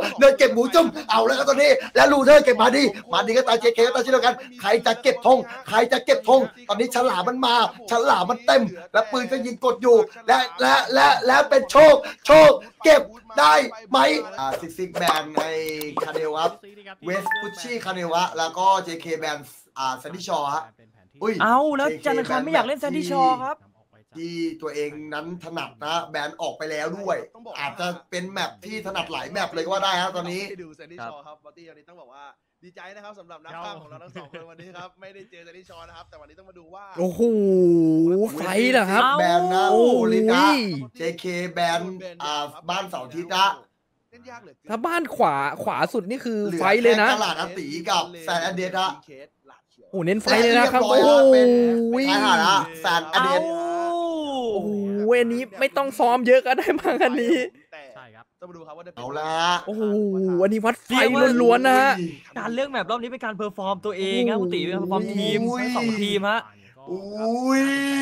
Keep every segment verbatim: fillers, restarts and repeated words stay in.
เดินเก็บหมูจุ่มเอาแล้วตอนนี้แล้วลูเทอร์เก็บมาดีมาดีก็ตายเจเคก็ตายเช่นเดียวกันใครจะเก็บธงใครจะเก็บธงตอนนี้ฉลามมันมาฉลามมันเต็มและปืนก็ยิงกดอยู่และและและและเป็นโชคโชคเก็บได้ไหมอ่าซิกซิกแบนในคาเนวะเวสพุชชี่คาเนวะแล้วก็ เจ เค แบนอ่าแซนดี้ชอฮะอุ้ยเอาแล้วจันทร์อังคารไม่อยากเล่นแซนดี้ชอครับที่ตัวเองนั้นถนัดนะแบนออกไปแล้วด้วยอาจจะเป็นแมปที่ถนัดหลายแมปเลยก็ว่าได้ครับตอนนี้ดูแซนดี้ชอครับบอตตี้วันนี้ต้องบอกว่าดีใจนะครับสำหรับนักภาคของเราทั้งสองคนวันนี้ครับไม่ได้เจอแซนดี้ชอนะครับแต่วันนี้ต้องมาดูว่าโอ้โหไฟเหรอครับแบนนะโอ้ลินะ เจ เค แบนอ่าบ้านเสาทิศนะถ้าบ้านขวาขวาสุดนี่คือไฟเลยนะตลาดอาตีกับแซนอเดตะโอ้เน้นไฟเลยนะครับโอ้ยหาละแซนอเดตโอ้โหอันนี้ไม่ต้องซ้อมเยอะก็ได้มากันนี้ใช่ครับต้องมาดูครับว่าเอาละโอ้โหอันนี้วัดไฟล้วนๆนะฮะการเลือกแมปรอบนี้เป็นการเพอร์ฟอร์มตัวเองครับคุณตีเป็นเพอร์ฟอร์มทีมทั้งสองทีมฮะอุ้ย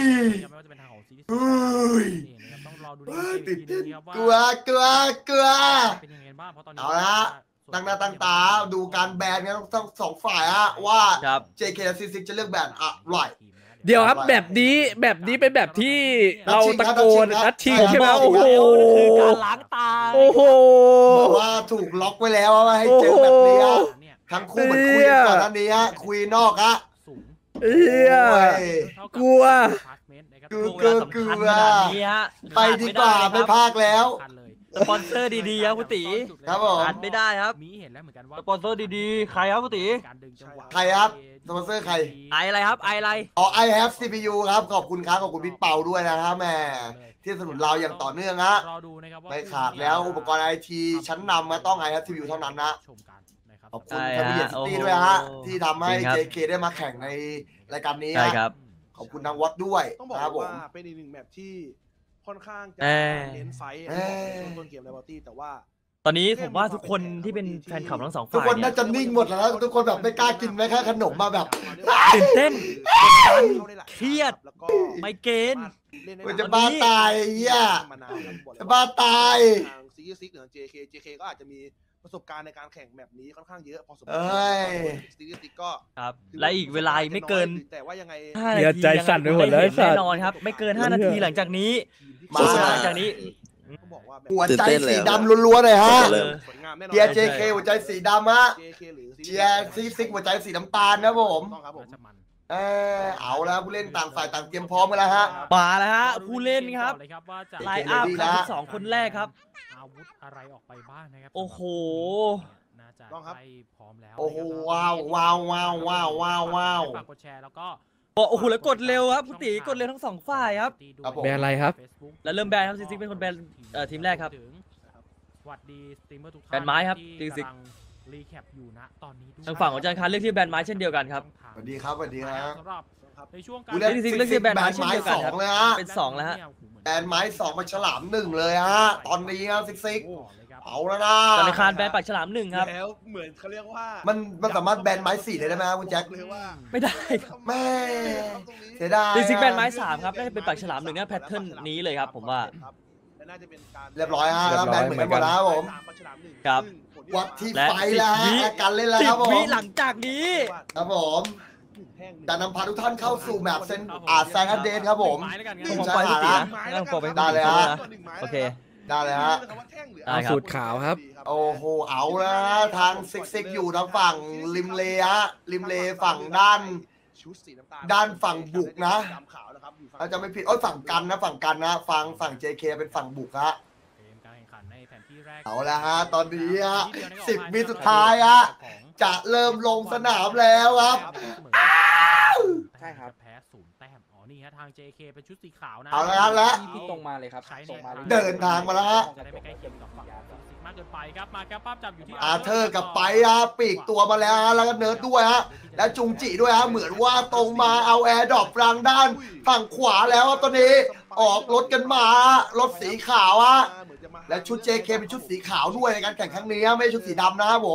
ติดกลัวกลัวกลัวเอาละตั้งหน้าตั้งตาดูการแบนกันทั้งสองฝ่ายฮะว่า เจ เค และ ซี ซิก จะเลือกแบนอะไรเดี๋ยวครับแบบนี้แบบนี้เป็นแบบที่เราตะโกนนัดชิงใช่ไหมโอ้โหคือการล้างตาโอ้โหบอกว่าถูกล็อกไว้แล้วว่าให้เจอแบบนี้ทั้งคู่เหมือนคุยก่อนหน้านี้คุยนอกฮะเอียกลัวกลัวกลัวกลัวไปดีกว่าไม่พากแล้วสปอนเซอร์ดีๆครับคุณตีครับผมขาดไม่ได้ครับสปอนเซอร์ดีๆใครครับคุณตีใครครับสปอนเซอร์ใครไออะไรครับไออะไรอ๋อ I have ซี พี ยู ครับขอบคุณครับขอบคุณพี่เปาด้วยนะครับแม่ที่สนับสนุนเราอย่างต่อเนื่องฮะไม่ขาดแล้วอุปกรณ์ไอทีชั้นนำมาต้อง I have ซี พี ยู เท่านั้นนะขอบคุณทวีซิตี้ด้วยฮะที่ทำให้ เจ เค ได้มาแข่งในรายการนี้ครับขอบคุณทางวัดด้วยต้องบอกว่าเป็นอีกหนึ่งแมปที่ค่อนข้างจะเน้นไฟช่วงต้นเกมในบอลตี้แต่ว่าตอนนี้ผมว่าทุกคนที่เป็นแฟนคลับทั้งสองฝ่ายทุกคนน่าจะนิ่งหมดแล้วทุกคนแบบไม่กล้ากินไม่กล้าขนมมาแบบตื่นเต้นเครียดไมเกรนมันจะบ้าตายเหี้ยจะบ้าตายซีซิกหรือ เจ เค เจ เค ก็อาจจะมีประสบการณ์ในการแข่งแบบนี้ค่อนข้างเยอะพอสมควรซีซิกก็ครับและอีกเวลาไม่เกินแต่ว่ายังไงเดี๋ยวใจสั่นไปหมดเลยแน่นอนครับไม่เกินห้านาทีหลังจากนี้มาหลังจากนี้หัวใจสีดำล้วนๆเลยฮะเจีย เจ เค หัวใจสีดำฮะเจียซีซิกหัวใจสีน้ำตาลนะผมเออเอาแล้วผู้เล่นต่างฝ่ายต่างเตรียมพร้อมกันแล้วฮะมาแล้วฮะผู้เล่นครับไลน์อัพครับสองคนแรกครับอาวุธอะไรออกไปบ้างนะครับโอ้โหน่าจะได้พร้อมแล้วโอ้โหว้าวว้าวว้าวว้าวว้าวว้าวฝากกดแชร์แล้วก็โอ้โหแล้วกดเร็วครับคุณตีกดเร็วทั้งสองฝ่ายครับแบนอะไรครับแล้วเริ่มแบนครับซิซิกเป็นคนแบนทีมแรกครับสวัสดีสตรีมเมอร์ทุกท่านแบนไม้ครับซิซิกรีแคปอยู่นะตอนนี้ทางฝั่งของจันทร์คันเลือกที่แบนไม้เช่นเดียวกันครับสวัสดีครับสวัสดีครับสำหรับในช่วงการซิซิกเลือกที่แบนไม้เช่นเดียวกันครับเป็นสองแล้วฮะแบนไม้สองมาฉลามหนึ่งเลยฮะตอนนี้ครับซิซิกเอาแล้วนะจันทร์คันแบนปากฉลามหนึ่งครับแล้วเหมือนเขาเรียกว่ามันมันสามารถแบนไม้สี่ได้ไหมคุณแจ็คไม่ได้ครับแม่เสียดายซิซิกแบนไม้สามครับน่าจะเป็นปากฉลามหนึ่งนะแพทเทิร์นนี้เลยครับผมว่าเรียบร้อยฮะแบนเหมือนกันหมดแล้วผมครับวัดที่ไฟแล้วการเล่นแล้วครับผมสิบวิหลังจากนี้ครับผมจะนำพาทุกท่านเข้าสู่แมปเซนอาร์แซงอันเดนครับผมผมปล่อยตีนะได้เลยฮะโอเคได้เลยฮะสูตรขาวครับโอ้โหเอาละทางซิกซิกอยู่ทางฝั่งริมเลฮะริมเลฝั่งด้านด้านฝั่งบุกนะเราจะไม่ผิดโอ้ยฝั่งกันนะฝั่งกันนะฝั่งฝั่ง เจ เค เป็นฝั่งบุกฮะเอาละฮะตอนนี้ฮะสิบวิสุดท้ายฮะจะเริ่มลงสนามแล้วครับใช่ครับแพ้ศูนย์แต้มอ๋อนี่ฮะทาง เจ เค เป็นชุดสีขาวนะเอาละแล้วพี่ตรงมาเลยครับเดินทางมาแล้วฮะจะได้ไม่ใกล้เคียงกับฝั่งซิกมากเกินไปครับมาแก้ปั๊บจับอยู่ที่อาเธอร์กับไปฮะปีกตัวมาแล้วแล้วก็เนิร์ดด้วยฮะและจุงจิด้วยฮะเหมือนว่าตรงมาเอาแอร์ดรอปรังด้านฝั่งขวาแล้วตอนนี้ออกรถกันมารถสีขาวฮะและชุด เจ เค เป็นชุดสีขาวด้วยในการแข่งครั้งนี้ไม่ใช่ชุดสีดำนะครับผม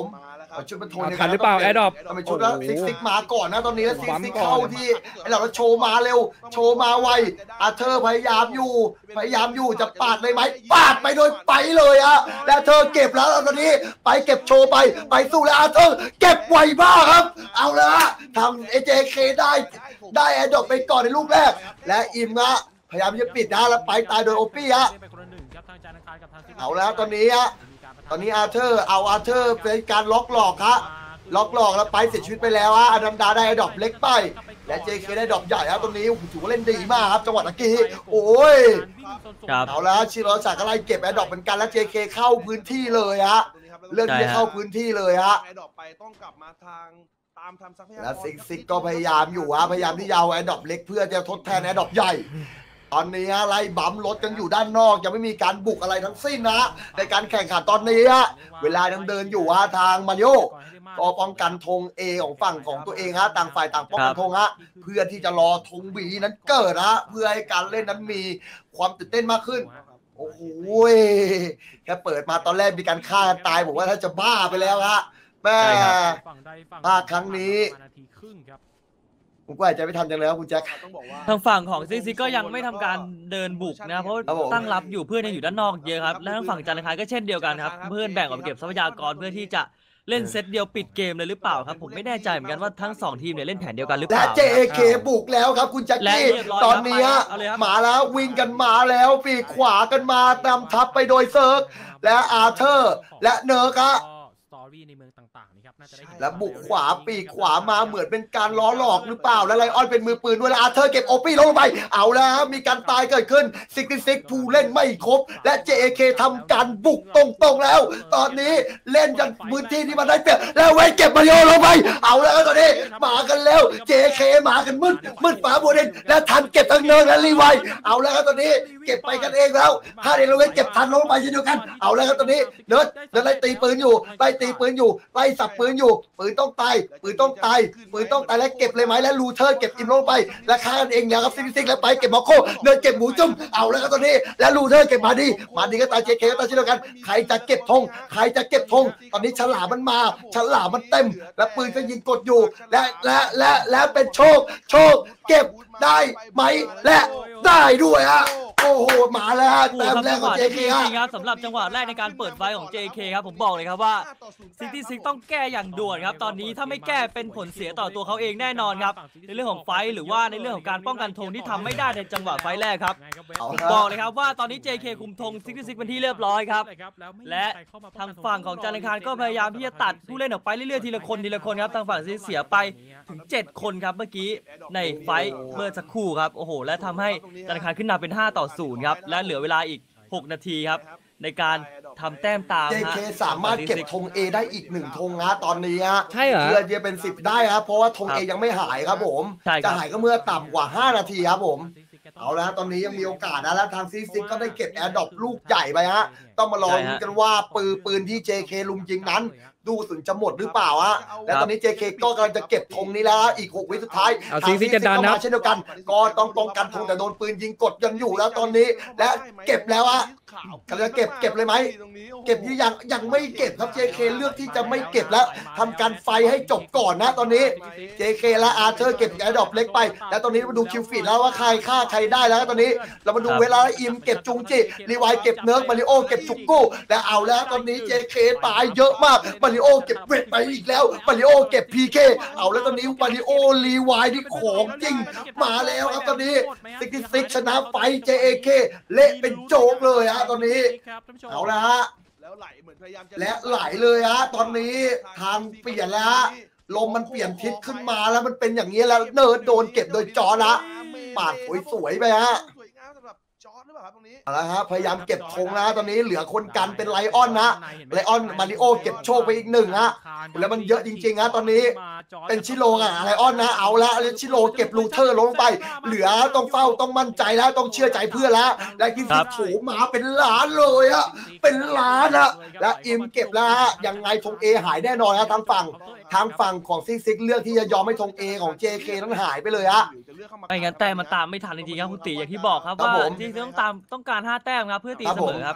เอาชุดมันโทนเอาทันหรือเปล่าแอดดอปทำไมชุดแล้วซิกซิกมาก่อนนะตอนนี้แล้วซิกซิกเข้าที่ไอ้เราโชว์มาเร็วโชว์มาไวอาเธอร์พยายามอยู่พยายามอยู่จะปาดเลยไหมปาดไปโดยไปเลยอะแล้วเธอเก็บแล้วตอนนี้ไปเก็บโชว์ไปไปสู้แล้วอาเธอร์เก็บไวมากครับเอาละทำเอเจเคได้ได้แอดดอปไปก่อนในลูกแรกและอิมอะพยายามจะปิดนะแล้วไปตายโดยโอปี้ฮะเอาแล้วตอนนี้ฮะตอนนี้อาเธอร์เอาอาเธอร์เป็นการล็อกหลอกฮะล็อกหลอกแล้วไปเสียชีวิตไปแล้วฮะอดัมดาได้ดรอปเล็กไปและเจเคได้ดรอปใหญ่ครับตรงนี้ถือว่าเล่นดีมากครับจังหวะตะกี้โอ้ยเอาแล้วชิโรศักดิ์อะไรเก็บแอดดรอปเหมือนกันแล้วเจเคเข้าพื้นที่เลยฮะเรื่องที่จะเข้าพื้นที่เลยฮะแอดดอปไปต้องกลับมาทางตามทำทรัพยากรแล้วซิกซิกก็พยายามอยู่ฮะพยายามที่จะเอาแอดดอปเล็กเพื่อจะทดแทนแอดดอปใหญ่ตอนนี้ไล่บัมรถกันอยู่ด้านนอกยังไม่มีการบุกอะไรทั้งสิ้นนะในการแข่งขันตอนนี้ฮะเวลายังเดินอยู่ฮะทางมาริโอก็ป้องกันธง A ของฝั่งของตัวเองฮะต่างฝ่ายต่างป้องกันธงฮะเพื่อที่จะรอธง B นั้นเกิดฮะเพื่อให้การเล่นนั้นมีความตื่นเต้นมากขึ้นโอ้โหแค่เปิดมาตอนแรกมีการฆ่ากันตายผมว่าถ้าจะบ้าไปแล้วฮะแม่บ้าครั้งนี้ผมก็อาจจะไม่ทันจังเลยครับคุณแจ็คทางฝั่งของซิกซิกก็ยังไม่ทำการเดินบุกนะเพราะครับผมตั้งรับอยู่เพื่อนยังอยู่ด้านนอกเยอะครับและทางฝั่งจันทร์อังคารก็เช่นเดียวกันครับเพื่อนแบ่งออกไปเก็บทรัพยากรเพื่อที่จะเล่นเซตเดียวปิดเกมเลยหรือเปล่าครับผมไม่แน่ใจเหมือนกันว่าทั้งสองทีมเนี่ยเล่นแผนเดียวกันหรือเปและล่าเจ เค บุกแล้วครับคุณแจ็คและกี้เรียบร้อยตอนนี้ครับไปครับเอาเลยครับมาแล้ววิ่งกันมาแล้วปีกขวากันมานำทัพไปโดยเซิร์กและอาเธอร์และเนิร์กอะสตอรี่ในเมืองต่างๆนี่ครับน่าจะได้เห็นและบุกขวาปีกขวามาเหมือนเป็นการล้อหลอกหรือเปล่าและไลออนเป็นมือปืนด้วยและอาเธอร์เก็บโอปี้ลงไปเอาแล้วครับมีการตายเกิดขึ้นซิกซิกผู้เล่นไม่ครบและ เจ เค ทำการบุกตรงๆแล้ว ตอนนี้เล่นกันพื้นที่ที่มันได้เปรียบแล้วไว้เก็บมาริโอลงไปเอาแล้วครับตอนนี้มากันแล้ว เจ เค มากันมืดมืดฟ้าบัวเด่นและทันเก็บทั้งเนิร์และรีไวเอาแล้วครับตอนนี้เก็บไปกันเองแล้วถ้าเดนเวเก็บทันลงไปเช่นเดียวกันเอาแล้วครับตอนนี้เนิร์ดเนิร์ดไล่ตีปืนอยู่ไล่ตีปืนอยู่ไล่สับปืนอยู่ปืนต้องตายปืนต้องตายปืนต้องตายแล้วเก็บเลยไหมแล้วลูเทอร์เก็บอิมลงไปแล้วฆ่ากันเองเนี่ยครับซิกซิกแล้วไปเก็บมอโคเนิร์ดเก็บหมูจุ่มเอาแล้วครับตอนนี้แล้วลูเทอร์เก็บมาดีมาดีก็ตายเจเคก็ตายเช่นเดียวกันใครจะเก็บธงใครจะเก็บธงตอนนี้ฉลามมันมาฉลามมันเต็มแล้วปืนก็ยิงกดอยู่และและและและเป็นโชคโชคเก็บได้ไหมและได้ด้วยฮะโอ้โหมาแล้วฮะโอ้แต้มโหแรกของจัเจงหวะเคที่ดีฮะจริงๆครับสำหรับจังหวะแรกในการเปิดไฟของ เจ เค ครับผมบอกเลยครับว่าซิตี้ซิกต้องแก้อย่างด่วนครับตอนนี้ถ้าไม่แก้เป็นผลเสียต่อตัวเขาเองแน่นอนครับในเรื่องของไฟหรือว่าในเรื่องของการป้องกันธงที่ทำไม่ได้ในจังหวะไฟแรกครับเอาผมละบอกเลยครับว่าตอนนี้ เจ เค คุมธงซิตี้ซิกเป็นที่เรียบร้อยครับและทางฝั่งของจันทร์อังคารก็พยายามที่จะตัดผู้เล่นออกไปเรื่อยๆทีละคนทีละคนครับทางฝั่งซิตี้เสียไปถึงเจ็ดคนครับเมื่อกี้ในไฟท์เมื่อสักครู่ครับโอ้โหและทำให้จันทร์อังคารขึ้นนำเป็นห้าต่อศูนย์ครับและเหลือเวลาอีกหกนาทีครับในการทำแต้มตามเจฮะเค สามารถเก็บธง A ได้อีกหนึ่งธงฮะตอนนี้ฮะใช่เหรอเพื่อจะเป็นสิบได้ครับเพราะว่าธงครั A บยังไม่หายครับผมใช่ครับจะหายก็เมื่อต่ำกว่าห้านาทีครับผมเอาละตอนนี้ยังมีโอกาสนะแล้วทางซีซิกก็ได้เก็บแอร์ดรอปลูกใหญ่ไปฮะต้องมารอลุ้นกันว่าปืนปืนที่ เจ เค ลุมยิงนั้น ดูสุนจะหมดหรือเปล่าฮะและตอนนี้ เจ เค ก็กำลังจะเก็บธงนี้แล้วฮะอีกหกวิสุดท้ายเอาทางซิกจะดันก็นะมาเช่นเดียวกันก็ต้องป้องกันธงแต่โดนปืนยิงกดยังอยู่แล้วตอนนี้และเก็บแล้วฮะกำลังจะเก็บเก็บเลยไหม เก็บที่ยังยังไม่เก็บครับ เจ เค เลือกที่จะไม่เก็บแล้วทำการไฟให้จบก่อนนะตอนนี้ เจ เค และอาร์เธอร์เก็บแอร์ดรอปเล็กไปแล้วตอนนี้มาดูคิวฟีดแล้วว่าใครฆ่าใครได้แล้วตอนนี้เรามาดูเวลาอิมเก็บจุงจิรีไวเก็บเนิร์กมาริโอเก็บจุกกู้และเอาแล้วตอนนี้ เจ เค ตายเยอะมากมาริโอเก็บเวทไปอีกแล้วมาริโอเก็บ พี เค เอาแล้วตอนนี้มาริโอรีไวนี่ของจริงมาแล้วครับตอนนี้ซิกซิกชนะไฟ เจ เค เละเป็นโจ๊กเลยฮะตอนนี้เอาละฮะแล้วไหลเหมือนพยายามจะและไหลเลยฮะตอนนี้ทางเปลี่ยนแล้วฮะลมมันเปลี่ยนทิศขึ้นมาแล้วมันเป็นอย่างนี้แล้วเนิร์ดโดนเก็บโดยจอละปาดสวยๆไปฮะสวยงามสำหรับจอร์จหรือเปล่าครับตรงนี้เอาละฮะพยายามเก็บธงนะตอนนี้เหลือคนกันเป็นไลออนนะไลออนมาริโอเก็บโชคไปอีกหนึ่งฮะแล้วมันเยอะจริงๆฮะตอนนี้เป็นชิโร่อะไลออนนะเอาละชิโร่เก็บลูเทอร์ลงไปเหลือต้องเฝ้าต้องมั่นใจแล้วต้องเชื่อใจเพื่อนแล้วและกินสิโถมาเป็นล้านเลยอะเป็นล้านอะและอิมเก็บแล้วฮะยังไงธงเอหายแน่นอนฮะทางฝั่งทางฝั่งของซิกซิกเลือกที่จะยอมให้ธงเอของ เจ เค นั้นหายไปเลยฮะไม่งั้นแต้มมันตามไม่ทันจริงๆครับคุณตีอย่างที่บอกครับครับว่าผมจริงๆต้องตามต้องการห้าแต้มครับเพื่อตีเสมอครับ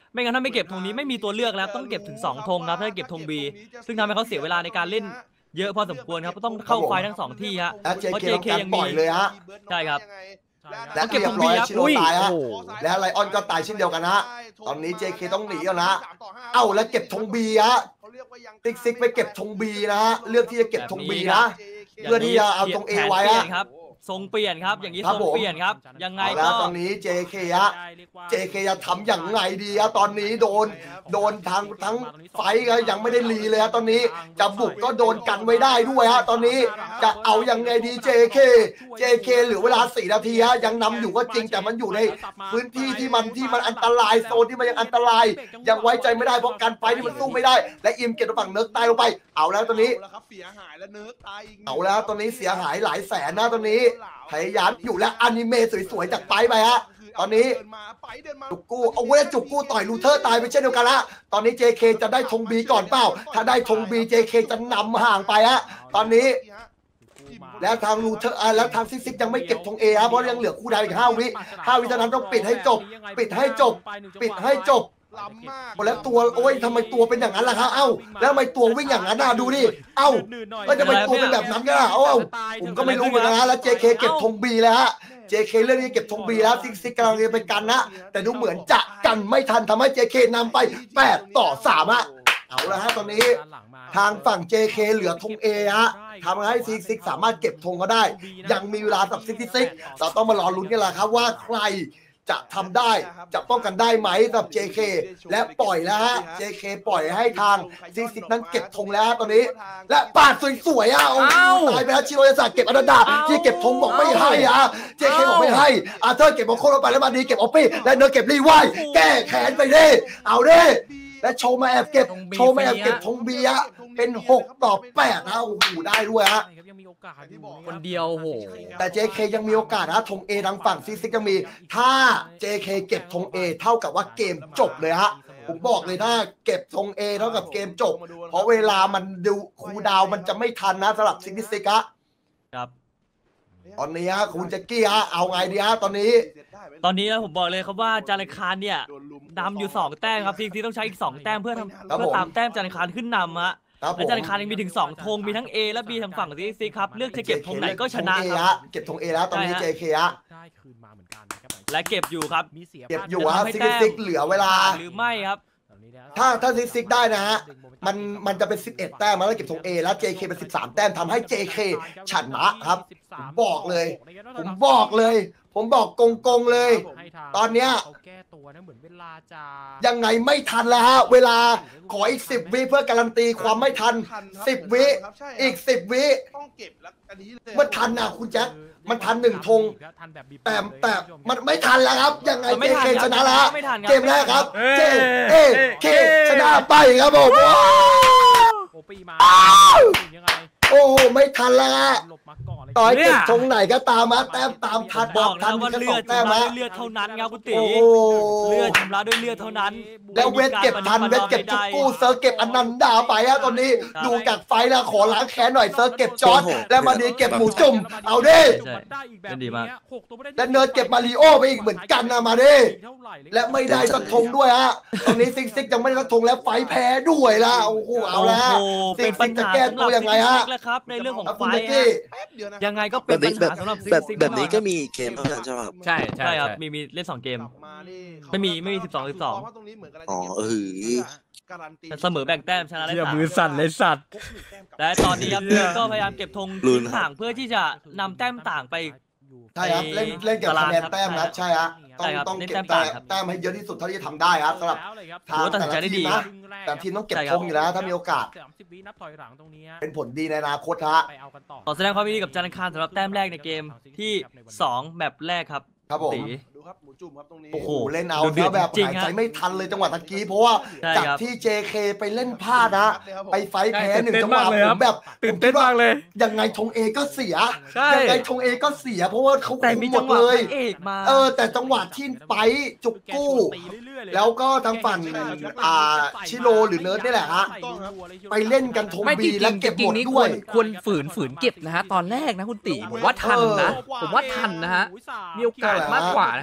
ไม่งั้นถ้าไม่เก็บธงนี้ไม่มีตัวเลือกแล้วต้องเก็บถึงสองธงครับถ้าเก็บธง B ซึ่งทำให้เขาเสียเวลาในการเล่นเยอะพอสมควรครับต้องเข้าไฟทั้งสองที่ฮะและเพราะเจ เคเจต้องเคการยังปล่มีอยเลยฮะใช่ครับและเก็บเรียธบงร้อย B ครับชิโร่ตายฮะอุ้ยและไลออนก็ตายเช่นเดียวกันฮะตอนนี้ เจ เค ต้องหนีแล้วนะเอ้าแล้วเก็บธง B ฮะซิกซิกไปเก็บธง B นะฮะเลือกที่จะเก็บธง B นะ เพื่อที่จะเอาตรง A ไว้อะแผนเปลี่ยนครับทรงเปลี่ยนครับอย่างนี้ครัทบรงผมเปลี่ยนครับยังไงเอาแล้ก็วตอนนี้ เจ เค ฮะ เจ เค จะทำอย่างไงดีฮะตอนนี้โดนโดนทางทั้งไฟก็ยังไม่ได้รีเลยฮะตอนนี้จะบุกก็โดนกันไว้ได้ด้วยฮะตอนนี้จะเอายังไงดี เจ เค เจ เค เหลือเวลาสี่นาทีฮะยังนำอยู่ก็จริงแต่มันอยู่ในพื้นที่ที่มันที่มันอันตรายโซนที่มันยังอันตรายยังไว้ใจไม่ได้เพราะการไฟที่มันสู้ไม่ได้และอิมเก็บฝั่งเนิร์กตายลงไปเอาแล้วตอนนี้ครับเสียหายแล้วเนิร์กตายอีกเอาแล้วตอนนี้เสียหายหลายแสนนะตอนนี้พยายามอยู่และอนิเมะสวยๆจากไปไปฮะตอนนี้จุกกู้เอาไว้จุกกู้ต่อยลูเทอร์ตายไปเช่นเดียวกันละตอนนี้ เจ เค จะได้ธง B ก่อนเปล่าถ้าได้ธง B เจ เค จะนำห่างไปฮะตอนนี้แล้วทางลูเทอร์แล้วทางซิกซิกยังไม่เก็บธง A ฮะเพราะยังเหลือคู่ดาวอีกห้าวิห้าวิเท่านั้นต้องปิดให้จบปิดให้จบปิดให้จบล้ำมากหมดแล้วตัวโอ้ยทำไมตัวเป็นอย่างนั้นล่ะครับเอ้าแล้วทำไมตัววิ่งอย่างนั้นน่ะดูดิเอ้าแล้วทำไมตัวเป็นแบบนั้นกันล่ะเอ้าผมก็ไม่รู้เหมือนกันนะแล้ว เจ เค เก็บธง B แล้วฮะ เจ เค เรื่องนี้เก็บธง B แล้วซิกซิกกำลังจะไปกันนะแต่ดูเหมือนจะกันไม่ทันทำให้ เจ เค นำไปแปดต่อสามฮะเอาละฮะตอนนี้ทางฝั่ง เจ เค เหลือธง A ฮะทำให้ซิกซิกสามารถเก็บธงเขาได้ยังมีเวลาสับซิกซิกเราต้องมารอลุ้นกันแหละครับว่าใครจะทำได้จะป้องกันได้ไหมสำหรับ เจ เค และปล่อยแล้วฮะ เจ เค ปล่อยให้ทางซิกซิกนั้นเก็บธงแล้วตอนนี้และปาดสวยๆอ่ะโอ้โหตายไปแล้วชิโรยาสะเก็บอนันดาที่เก็บธงบอกไม่ให้อ่ะ เจ เค บอกไม่ให้อาเธอร์เก็บโมโคลงไปแล้วมาดีเก็บออปปี้และเนอร์เก็บรีไวแก้แค้นไปดิเอาดิและโชว์มาแอบเก็บโชว์มาแอบเก็บธง B อ่ะเป็นหกต่อแปดนะโอ้โหได้ด้วยฮะคนเดียวโหแต่ เจ เค ยังมีโอกาสนะธง A ทางฝั่งซิกซิกยังมีถ้า เจ เค เก็บธง A เท่ากับว่าเกมจบเลยฮะผมบอกเลยถ้าเก็บธง A เท่ากับเกมจบเพราะเวลามันดูคูลดาวน์มันจะไม่ทันนะสำหรับซิกซิกฮะครับตอนนี้ฮะคุณแจ็คกี้ฮะเอาไงดีฮะตอนนี้ตอนนี้นะผมบอกเลยครับว่าจารึคานเนี่ยนำอยู่สองแต้มครับซิกซิกต้องใช้อีกสองแต้มเพื่อทำเพื่อตามแต้มจารึคานขึ้นนำฮะครับผและมจารึคานยังมีถึงสองธงมีทั้ง A และ B ทางฝั่งซิกซิกครับเลือกจะเก็บธงไหนก็ชนะเก็บธง A ครัฮะบเก็บธง A แล้วตอนนี้ใช่ฮะเจ เค ฮะได้คืนมาเหมือนกันนะครับและเก็บอยู่ครับมีเสียเก็บอยู่ฮะจะทำให้ซิกแต้มซิกเหลือเวลาหรือไม่ครับถ้าถ้าซิกซิกได้นะฮะมันมันจะเป็นสิบเอ็ดแต้มแล้วเก็บธง A แล้ว เจ เค เป็นสิบสามแต้มทำให้ เจ เค ชนะครับผมบอกเลย ผมบอกเลย ผมบอกกงๆเลย ตอนเนี้ยเขาแก้ตัวนะเหมือนเวลาจะยังไงไม่ทันแล้วฮะเวลาขออีกสิบวิเพื่อการันตีความไม่ทันสิบวิอีกสิบวิต้องเก็บแล้วอันนี้เลยเมื่อทันนะคุณแจ็คมันทันหนึ่งธง แต่แต่มันไม่ทันแล้วครับยังไงไม่เจทันเคครับชนะแล้วฮะไม่ทันครับเกมแรกครับเอ้ยเจเอเคชนะไปครับผมโอปีมายังไงโอ้โหไม่ทันแล้วฮะหลบมาก่อนเลยต่อยเก็บธงไหนก็ตามมาแต้มตามทันบบ ออก กนะทันว่าแค่เลืสออง ดแต้มชำระฮะด้วยเลือดเท่านั้นครับคุณตีโอ้โหเลือดชำระด้วยเลือดเท่านั้นแล้วเวทเก็บทันเวทเก็บจุกกู้เซิร์ฟเก็บอนันดาไปฮะตอนนี้ดูจากไฟแล้วขอล้างแค้นหน่อยเซิร์ฟเก็บจอร์ดแล้วมาดีเก็บหมูจุ่มเอาดิใช่ได้อีกแบบดีมากนี้หกตัวไม่ได้และเนิร์ดเก็บมาริโอไปอีกเหมือนกันนะมาดิเท่าไหร่เลยและไม่ได้สักธงด้วยฮะตอนนี้ซิกซิกยังไม่ได้สักธงแล้วไฟแพ้ด้วยละโอ้โหเอาละโอ้โหเป็นปัญหาจะแก้ตัวยังไงฮะสำหรับซิกซิกแล้วครับในเรื่องของเอาไฟคุณแจ็คฮะกี้แป๊บเดียวนะยังไงก็แบเป็นบปันี้ญแบหาบสำหรับซิกแบบซิกแบบนี้แน่นอนก็มีเกมเท่านั้นใช่ไหมครับใช่ใช่ใช่ครับใช่มีมีเล่นสองเกมกลับมานี่ไม่มีไม่มีสิบสองสิบสองเพราะตรงนี้เหมือนกันอ๋อเออการันตีแต่เสมอแบ่งแต้มชนะได้เหี้ยสามมือสั่นเลยสัตว์และตอนนี้ครับเหี้ยก็พยายามเก็บธงลุ้นห่างเพื่อที่จะนำแต้มต่างไปใช่ครับเล่นเล่นเก็บคะแนนแต้มนะใช่ฮะต้องใช่ครับต้องเล่นเก็บแต้แต้มมครับแต้มให้เยอะที่สุดเท่าที่จะทำได้ครับสำหรับ ทางโอ้ตัดสินใจได้ดีแต่ละทีมนะ แต่ทีมต้องเก็บธงอยู่แล้วถ้ามีโอกาสสามสิบวินับถอยหลังตรงนี้เป็นผลดีในอนาคตฮะไปเอากันต่อขอแสดงความยินดีกับจันทร์อังคารสำหรับแต้มแรกในเกมที่สองแมปแรกครับครับผมตีดูครับหมูจุ่มครับตรงนี้โอ้โหเล่นเอาดูเดือดแล้วแบบจริงหายฮะใจไม่ทันเลยจังหวะตะกี้เพราะว่าใช่จากครับที่ เจ เค ไปเล่นพลาดนะไปไฟท์แพ้หนึ่งใช่จังหวะตื่นเต้นมากเลยผครับมแบบตื่นเต้นมากเลยยังไงธงเอก็เสียใช่ยังไงธงเอก็เสีย เพราะว่าเขาแต่คุมมีหมจัดงหวะเลยพระเอกมาเออแต่จังหวะที่ไปจุกกู้ แล้วก็ทางฝั่งอ่าชิโรหรือเนิร์ดนี่แหละฮะไปเล่นกันธงไม่จบีริงแล้วๆเก็บจริหมงดๆนี่ด้คววยรควรฝืนฝืนเก็บนะฮะตอนแรกนะคุณติผมว่าทันนะ ผมว่าทันนะฮะ มีโอกาสมากกว่านะฮะ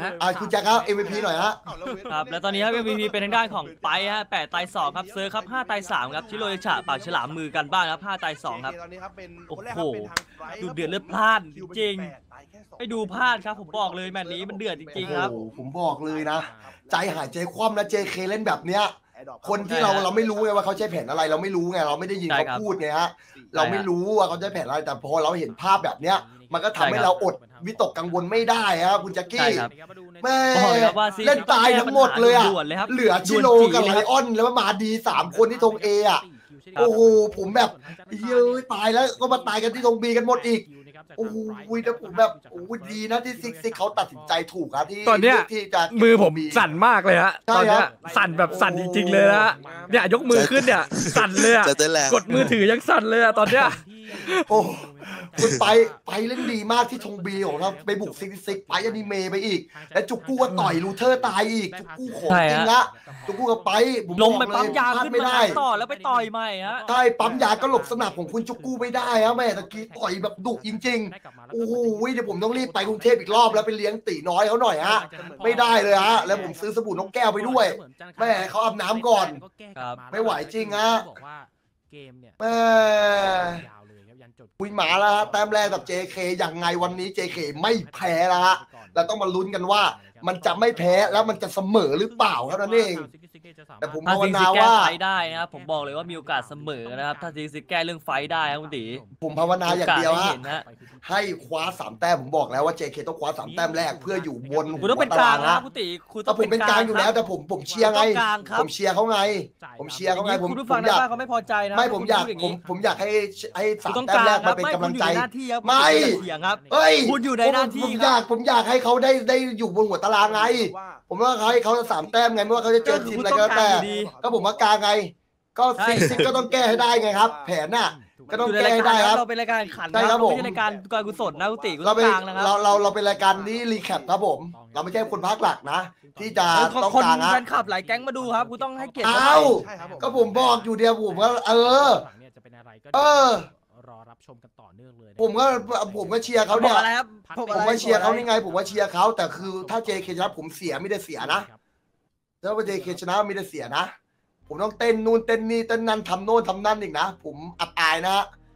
ฮะอ่ะคุณแจ็คครับ เอ็ม วี พี หน่อยฮะครับแล้วตอนนี้ครับ เอ็ม วี พี เป็นทางด้านของไปฮะแปดตายสองครับเซอร์ครับห้าตายสามครับชิโรยฉะปากฉลามมือกันบ้างครับห้าตายสองครับตอนนี้ครับเป็นโอ้คนแรกโหครับเป็นทางไบรท์ดูครับเดือดเลือดพลาดจริงๆไปดูพลาดครับผมบอกเลยแมตช์นี้มันเดือดจริงๆครับโอ้โหผมบอกเลยนะ ใจหายใจคว่ำนะ เจ เค เล่นแบบเนี้ย คนที่เราเราไม่รู้ไงว่าเขาใช้แผนอะไรเราไม่รู้ไงเราไม่ได้ยินใช่เขาครับพูดไงฮะเราไม่รู้ว่าเขาใช้แผนอะไรแต่พอเราเห็นภาพแบบเนี้ย มันก็ทำให้เราอดวิตกกังวลไม่ได้ครับคุณแจ็คใช่กี้ครับแม่บอกเลยครับว่าซีเล่นตายทั้งหมดเลยอะด่วนเลยครับเหลือชิโร่กับไลออนแล้วมาดีสามคนที่ธงเออะโอ้โหผมแบบเย้ยตายแล้วก็มาตายกันที่ธงบีกันหมดอีกโอ้โหแล้วผมแบบโอ้โหดีนะที่ซิกซิกเขาตัดสินใจถูกครับที่ตอนเนี้ยที่จะเก็บมือผมธงบีสั่นมากเลยฮะใช่ตอนเนี้คยรับสั่นแบบสั่นจริงๆเลยนะฮะเนี่ยยกมือขึ้นเนี่ยสั่นเลยอะจะเต้นแรงกดมือถือยังสั่นเลยอะตอนเนี้ยโอ้คุณไปไปเล่นดีมากที่ธงบีของเราไปบุกซิกซิกไปอนิเมะไปอีก และจุกกู้ก็ต่อยลูเทอร์ตายอีกจุกกู้ของใช่จริงฮะละจุกกู้ก็ไปผมลงไปบอกเปั๊มยาพลดขึ้นไม่มาได้ต่อแล้วไปต่อยใหม่ฮะใช่ปั๊มยาก็หลบสนับของคุณจุกกู้ไม่ได้ฮะแม่ตะกี้ต่อยแบบดุจริงๆโอ้โหเดี๋ยวผมต้องรีบไปกรุงเทพอีกรอบแล้วไปเลี้ยงตีน้อยเขาหน่อยฮะไม่ได้เลยฮะแล้วผมซื้อสบู่นกแก้วไปด้วยแม่เขาอาบน้ำก่อนครับไม่ไหวจริงฮะบอกว่าเกมเนี่ยแม่ยาวเลยครับยันจบคุยหมาแล้วฮะแต้มแรกกับ เจ เค อย่างไงวันนี้ เจ เค ไม่แพ้แล้วฮะเราต้องมาลุ้นกันว่า มันจะไม่แพ้แล้วมันจะเสมอหรือเปล่าครับนั่นเอง แต่ผมถ้าภาวซิกนาซิกแก้ว่าไฟได้นะครับผมบอกเลยว่ามีโอกาสเสมอนะครับถ้าซิกซิกแก้เรื่องไฟได้ครับคุณตีผมภาวนาอย่างเดียวโกสฮะให้เห็นฮะให้คว้าสามแต้มผมบอกแล้วว่า เจ เค ต้องคว้าสามแต้มแรกเพื่ออยู่บนคุณต้องเป็นหัวกตลางรนะฮะคุณตีคุณต้แต่องผมเป็นกลางอยู่แล้วแต่ผมผมเชียร์ไงคุณต้องกลางครับผมเชียร์เขาไง ผมเชียร์เขาไงผมคุณผู้ผฟังมในอยากบ้านเขาไม่พอใจนะไม่ผมอยากคุณผมพูดงนี้ผมอยากให้ให้คุสาณมต้องแต้กมลางแรกคมารับเป็นไม่กำคุลัณงอยู่ใจในหน้าที่ครับไม่คุณอย่าเถียงครับเฮ้ยคุณอยู่ในหน้าที่ผมครับอยากผมอยากให้เขาได้ได้อยู่บนหัวตารางไง ผมว่าเขาให้เขาสามแต้มไงไม่ว่าเขาจะเจอทีมอะไรก็แล้วแต่ดีก็ผมว่ากลางไง ก็ใช่ซิกซิกก็ต้องแก้ให้ได้ไงครับ แผนน่ะ ก็ต้องอยู่ในแก้รายให้การได้ครับเราเป็นรายการขันใช่ครับผมไม่ใช่รายการการกุศลนะคุณตีคุณเราต้องเป็นกลางนะครับเราเราเราเป็นรายการนี้รีแคปครับผม เราไม่ใช่คนพักหลักนะ ที่จะเออต้องคนกลางแฟฮะนคลับหลายแก๊งมาดูครับคุณต้องให้เกียรติเอ้าใช่ครับผมก็ผมบอกอยู่เดียวผมก็เออจะเป็นอะไรก็เออรอรับชมกันต่อเนื่องเลยนะผมก็ผมก็เชียร์เขาบเนี่อกยอะไรครับผมอะไรว่าเชียร์เขานี่ไง ผมว่าเชียร์เขาแต่คือถ้า เจ เค ชนะผมเสียไม่ได้เสียนะถ้าว่า เจ เค ชนะไม่ได้เสียนะ ผมต้องเต้นนู่นเต้นนี่เต้นนั่นทำโน่นทำนั่นอีกนะ ผมอับอายนะ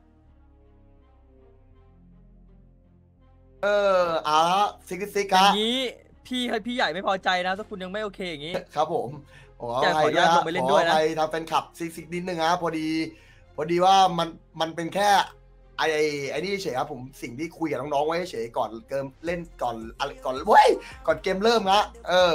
เอออ่ะซิกซิกอฮะย่างนี้พี่พี่ใหญ่ไม่พอใจนะถ้าคุณยังไม่โอเคอย่างนี้ครับผมขออยากขออนุญาตลงไปเล่นด้วยนะขออภัทางแฟนคลับซิกซิกนิดนึงฮะพอดี พอดีว่ามันมันเป็นแค่ไอ้ไอ้นี่เฉยครับผมสิ่งที่คุยกับน้องๆไว้เฉยก่อนเกมเล่นก่อนอะไรก่อนเว้ยก่อนเกมเริ่มฮะเออ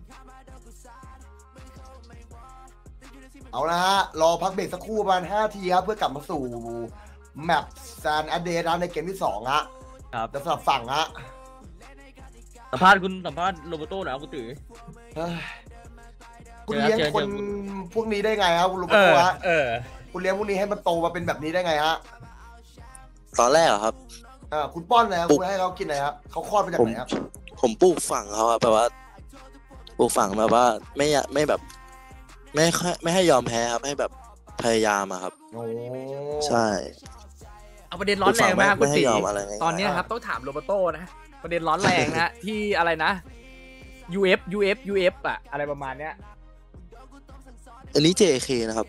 เอาละฮะรอพักเบรกสักครู่ประมาณห้าทีครับเพื่อกลับมาสู่แมปซานอเดนะในเกมที่สองฮะครับจะสลับฝั่งฮะสัมภาษณ์คุณสัมภาษณ์โรเบโต้หน่อยครับคุณตือเฮ้ยคุณเจอเลี้ยงเจอคนเจอพวกนี้ได้ไงครับคุณลูกเออฮะเออคุณเลี้ยงพวกนี้ให้มันโตมาเป็นแบบนี้ได้ไงฮะตอนแรกอะครับอ่าคุณป้อนอะไรครับคุณให้เขากินอะไรครับเขาคลอดมาจากผมไหนครับผมปลูกฝังเขาอะแบบว่าปลูกฝังแบบว่าไม่อยากไม่แบบ ไม่ค่อยไม่ให้ยอมแพ้ครับให้แบบพยายามอะครับโอ้ใช่เอาประเด็นร้อนแรงมากไม่คุณให้ตียอมอะไรง่ายๆตอนเนี้ยครับต้องถามโรเบโต้นะ ประเด็นร้อนแรงนะ ที่อะไรนะ ยู เอฟ ยู เอฟ ยู เอฟ อะอะไรประมาณเนี้ยอันนี้ เจ เค นะครับ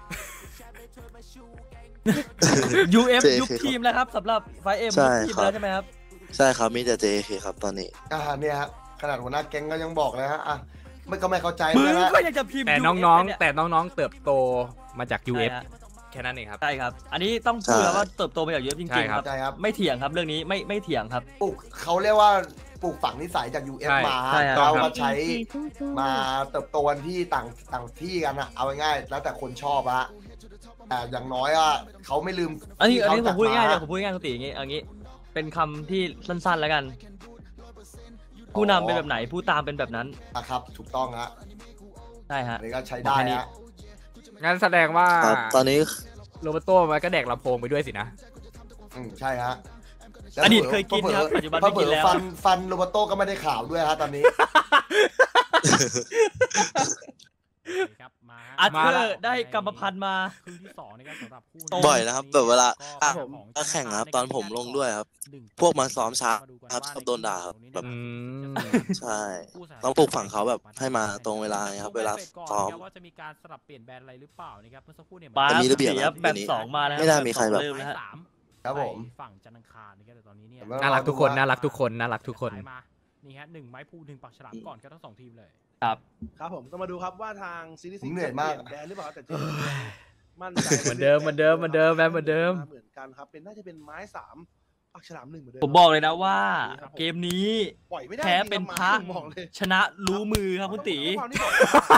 ยู เอฟเจยุบทีมแล้วครับสำหรับไฟเอ็มใช่ยุบทีมครับแล้วใช่ไหมครับใช่ครับมีแต่ เจ เค ครับตอนนี้อ่าเนี่ยฮะขนาดหัวหน้าแก๊งก็ยังบอกเลยฮะอ่ะไม่ก็ไม่เข้าใจมึเลยงนะก็ยังจะพิมพ์แต่ยูน้องเอฟเนี่ยๆ แต่น้องๆ เติบโตมาจาก ยู เอฟใช่ฮะแค่นั้นเองครับใช่ครับ อันนี้ต้องพูดใช่แล้วว่าเติบโตมาจากยูเอฟจใช่ริงๆคครัรับ บใช่ครับไม่เถียงครับเรื่องนี้ไม่ไม่เถียงครับปลูกเขาเรียกว่าปลูกฝังนิสัยจาก ยู เอฟใช่มาใช่ครับเรามาใช้มาเติบโตกันที่ต่างต่างที่กันอะเอาง่ายๆแล้วแต่คนชอบอะแต่อย่างน้อยอะเขาไม่ลืมอันนี้ที่อันนี้ผเขมพูดง่ายๆจเลกยผมพูดง่ายๆคุณตีอย่างงี้อย่างงี้ เป็นคำที่สั้นๆแล้วกัน ผู้นำเป็นแบบไหนผู้ตามเป็นแบบนั้นนะครับ ถูกต้องฮะใช่ฮะอันนี้ก็ใช้ได้ฮะงั้นแสดงว่าครับตอนนี้โรเบโต้มันก็แดกลำโพงไปด้วยสินะอืมใช่ฮะอดีตเคยกินครับปัจจุบันไม่กินแล้วฟันฟันโรเบโต้ก็ไม่ได้ข่าวด้วยฮะตอนนี้ครับมาฮะอาร์เธอร์ได้กรรมพันธุ์มาครึ่งที่สองนะครับสำหรับคู่บ่อยนะครับแบบเวลาก็ถ้าแข่งครับตอนผมลงด้วยครับพวกมาซ้อมช้าครับชอบโดนด่าครับแบบอืมใช่ต้องปลูกฝังเขาแบบให้มาตรงเวลาครับเวลาซ้อมว่าจะมีการสลับเปลี่ยนแบรนด์อะไรหรือเปล่านะครับเมื่อสักครู่เนี่ยปาแต่มีระเบียบครับนะแบบเดี๋ยวนี้สองมาแล้วไม่น่ามีใครแบบเริ่มแล้วฮะสามครับผมไปฝั่งจันทร์อังคารนะครับแต่ตอนนี้เนี่ยน่ารักทุกคนน่ารักทุกคนน่ารักทุกคนสายมานี่ฮะหนึ่งไม้พูหนึ่งปากฉลามก่อนก็ทั้งสองทีมเลยครับครับผมก็มาดูครับว่าทางซีรีส์ผมเหนื่อยมากแบรนด์หรือเปล่าแต่เจมั่นใจเหมือนเดิมเหมือนเดิมเหมือนเดิมแบรนด์เหมือนเดิมเหมือนกันครับเป็นน่าจะเป็นไม้สามปากฉลามหนึ่งเหมือนเดิมผมบอกเลยนะว่า เกมนี้ปล่อยไม่ได้แพ้เป็นพระผมบอกเลยชนะรู้มือครับคุณตีความที่บอก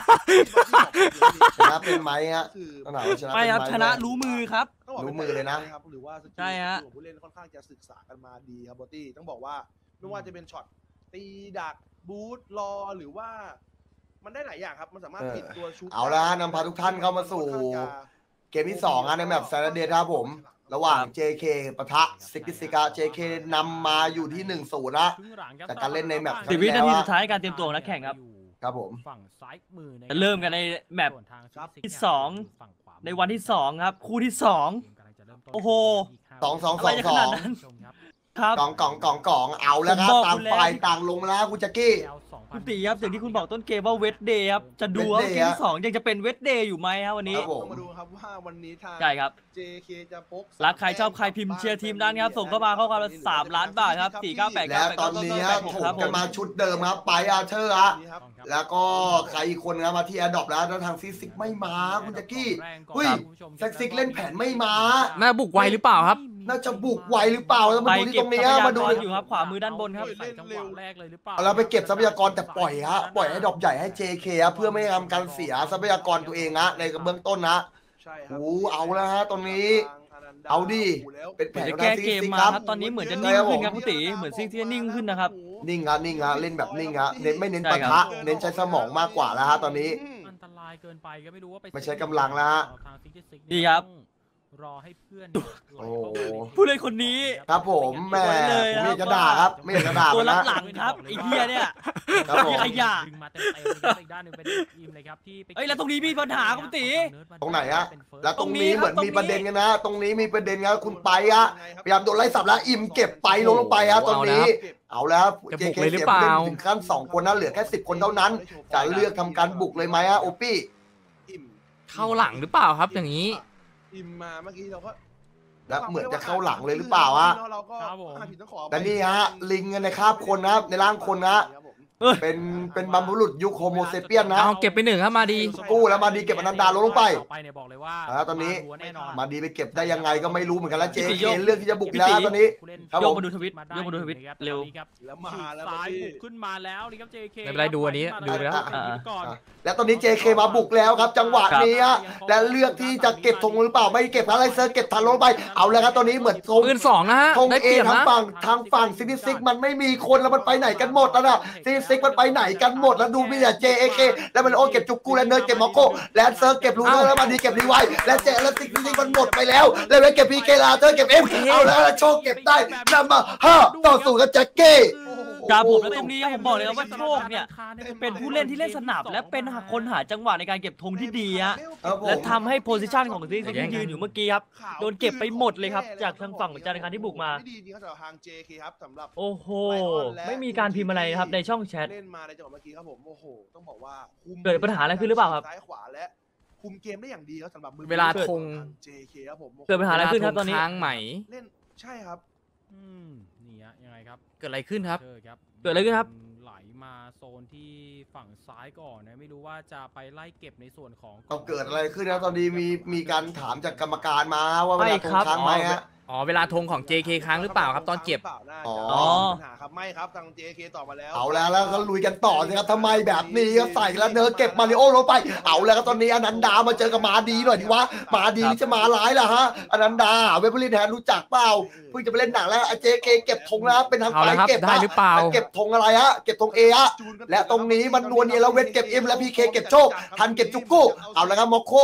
ชนะเป็นไหมฮะคือต้องถามว่าชนะไม่ครับเป็นชไหมนะรู้มือครับต้องบอกรู้มือเลยนะครับหรือว่าสกิลใช่ฮะของผู้เล่นค่อนข้างจะศึกษากันมาดีครับบอตี้ต้องบอกว่าไม่ว่าจะเป็นช็อตตีดักบูทรอหรือว่า มันได้หลายอย่างครับมันสามารถติดตัวชุดเอาละนำพาทุกท่านเข้ามาสู่ เกมที่สองในแมปแซนเดย์ครับผม ระหว่าง เจ เค ปะทะซิกิซิกา เจ เค นำมาอยู่ที่หนึ่งศูนย์นะครึ่งหลังครับจากการเล่นในแมปสิบวินาทีสุดท้ายการเตรียมตัวของนักแข่งครับครับผมฝั่งซ้ายมือนะคบจะเริ่มกันในแมปส่วนทางที่สองฝั่งขวามือในวันที่สองครับ คู่ที่สองกำลังจะเริ่มต้นโอ้โหสองสองอะไรจะขนาดนั้นชมครับครับกล่องกล่องกล่องกล่องเอาแล้วครับผมบอกต่างคุณแล้วฝ่ายต่างลงแล้วคุณแจ็คกี้คุณตีครับอย่างที่คุณบอกต้นเกมว่าเวทเดย์ครับจะดูว่า Wet Day เกมที่สองยังจะเป็นเวทเดย์อยู่ไหมครับวันนี้ครับผมต้องมาดูครับว่าวันนี้ทางใช่ครับเจ เค จะพกรักใครชอบใครพิมพ์เชียร์ทีมนั้นครับส่งเข้ามาข้อความละสามล้านบาทครับสี่เก้าแปดและตอนนี้ฮะถกกันมาชุดเดิมครับไปอาเธอร์ฮะนี่ครับแล้วก็ใครอีกคนครับมาที่แอดดอปแล้วแล้วทางฟิสิกส์ไม่มาคุณแจ็คกี้ เฮ้ยแซ็กซิกเล่นแผนไม่มาน่าบุกไวหรือเปล่าครับน่าจะบุกไวหรือเปล่าแล้วมาไปดูที่เก็ตบรงทรันี้พฮะยามาดูกรอยู่ครับขวามือด้านบนครับใส่จังหวะแรกเลยหรือเปล่าเราไปเก็บทรัพยากรแต่ปล่อยฮะปล่อยให้ดอกใหญ่ให้ เจ เค ฮะเพื่อไม่ให้ทำการเสียทรัพยากรตัวเองฮะในเบื้องต้นนะใช่ครับโอ้เอาแล้วฮะตรงนี้ เอาดิ เป็นแผเหมือนนจะของแก้ทางเกมซิกมาครับครับตอนนี้เหมือนจะนิ่งขึ้นครับคุณตีเหมือนซิกจะนิ่งขึ้นนะครับนิ่งฮะนิ่งฮะเล่นแบบนิ่งฮะเน้นไม่เน้นใช่ปะครัทะบเน้นใช้สมองมากกว่าแล้วฮะตอนนี้อันตรายเกินไปก็ไม่รู้ว่าไปไม่ใช้กำลังแล้วฮะทางซิกซิกดีครับรอให้เพื่อนโอ้ผู้เล่นคนนี้ครับผมแหม่เลยผมนะไม่อยากจะด่าครับไม่อยากจะด่าตัวมันรับนะหลังครับไอ้เหี้ยเนี่ยครับผมขยะดึงมาเต็มๆเลยครับอีกด้านหนึ่งเป็นทีมเลยครับที่ไปเอ้ยแล้วตรงนี้มีปัญหาครับคุณตีตรงไหนฮะ แล้วตรงตรงนี้นี้ครับเหมือนตรงมีนี้ประเด็นกันนะ ตรงนี้มีประเด็นครับคุณไปฮะพยายามโดนไล่สับแล้วอิ่มเก็บไปลงลงไปฮะตอนนี้ เอาแล้วจะเจบุกเคเลยหรืเสีอย เปล่าผู้เล่นถึงขั้นสองคนนะเหลือแค่สิบคนเท่านั้น จะเลือกทำการบุกเลยไหมฮะโอปี้เข้าหลังหรือเปล่าครับอย่างนี้อิ่มมาเมื่อกี้เราก็และเหมือนจะเข้าหลังเลยหรือเปล่าฮะเราก็ครับผมอ่าผิดต้องขอแต่นี่ฮะลิงกันในคราบคนนะครับในร่างคนนะ เป็นเป็นบัมบุรุษยุคโฮโมเซเปียนนะเอาเก็บไปหนึ่งครับมาดีกู้แล้วมาดีเก็บอนันดาลงลงไปต่อไปเนี่ยบอกเลยว่าแล้วตอนนี้มาแน่นอนมาดีไปเก็บได้ยังไงก็ไม่รู้เหมือนกันแล้วเจพี่เคโยกเลือกที่จะบุกแล้วตอนนี้ผู้เล่นครับโยผกมมาดูทวิตโยกมาดูทวิตเร็วแล้วมาแล้วซ้ายพี่บุกขึ้นมาแล้วนี่ครับ เจ เคไม่เป็นไรดูอันนี้ดูไปแล้วอ่าก่อนและตอนนี้ เจ เค มาบุกแล้วครับ จังหวะนี้ฮะและเลือกที่จะเก็บธงหรือเปล่าไม่เก็บอะไรเซอร์เก็บทันลงไปเอาแล้วครับตอนนี้เหมือนธงปืนสองนะฮะธงได้เอเปรียบทางนะฝั่งทางฝั่งซินิซิกมันไม่มีคนแล้วมันไปไหนกันหมดแล้วนะซินิซิกมันไปไหนกันหมดแล้วดูมีแต่ เจ เค แล้วมันโอเก็บจุกกูและเนิร์ดเก็บมอโก้และเซอร์เก็บลูเนอร์แล้วมันดีเก็บรีไวและเจและซิกซิกมันหมดไปแล้วแล้วเก็บพีเคลาเตอร์เก็บเอ็มเอาแล้วโชคเก็บได้นำมาห้าต่อศูนย์กับแจ็คเก้ครับผมแล้วตรงนี้ผมบอกเลยครับว่าโชคเนี่ยเป็นผู้เล่นที่เล่นสนับและเป็นคนหาจังหวะในการเก็บธงที่ดีฮะครับผมและทำให้โพซิชันของซิกซิกที่ยืนอยู่เมื่อกี้ครับ โดนเก็บไปหมดเลยครับจากทางฝั่งของจาริคันที่บุกมาดีจริงครับสำหรับทาง เจ เค ครับสำหรับโอ้โหไม่มีการพิมพ์อะไรนะครับในช่องแชทเล่นมาในจังหวะเมื่อกี้ครับผมโอ้โหต้องบอกว่าคุมเกิดปัญหาอะไรขึ้นหรือเปล่าครับซ้ายขวาและคุมเกมได้อย่างดีครับสำหรับมือเวลาธงทาง เจ เค ครับผมเกิดปัญหาอะไรขึ้นครับตอนนี้ค้างไหมเล่นใช่ครับอืมนี่ฮะยังไงครับเกิดอะไรขึ้นครับเจอครับเกิดอะไรขึ้นครับไหลมาโซนที่ฝั่งซ้ายก่อนนะไม่รู้ว่าจะไปไล่เก็บในส่วนของเอาเกิดอะไรขึ้นนะตอนนี้มีมีการถามจากกรรมการมาว่าเวลาไม่ธคงรับค้างไหมฮะอ๋อเวลาธงของ เจ เค ค้างหรือเปล่าครับตอนเก็บอ๋อปัญหาครับไม่ครับทาง เจ เค ตอบมาแล้วเอาแล้วแล้วก็ลุยกันต่อสิครับทำไมแบบนี้ก็ใส่แล้วเนิร์ดเก็บมาริโอลงไปเอาแล้วครับตอนนี้อนันดามาเจอกับมาดีหน่อยดีวะมาดีนี่จะมาร้ายล่ะฮะอนันดาเวเบอร์ลีแทนรู้จักเปล่าเพิ่งจะไปเล่นหนังแล้วเจเคเก็บธงแล้วเป็นทางเอาฝ่าละยครับเก็บได้หรือเปล่าเก็บธงอะไรฮะเก็บธงเอฮะและตรงนี้มันนวลเนียแล้วเวทเก็บเอ็มและพีเคเก็บโชคทันเก็บจุกกู้เอาแล้วครับมอโค